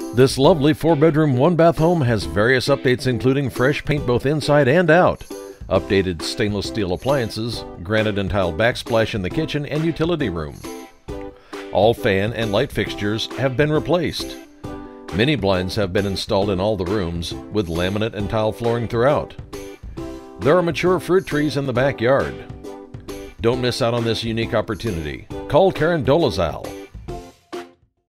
This lovely 4-bedroom, 1-bath home has various updates including fresh paint both inside and out, updated stainless steel appliances, granite and tile backsplash in the kitchen and utility room. All fan and light fixtures have been replaced. Mini blinds have been installed in all the rooms, with laminate and tile flooring throughout. There are mature fruit trees in the backyard. Don't miss out on this unique opportunity. Call Karen Dolezal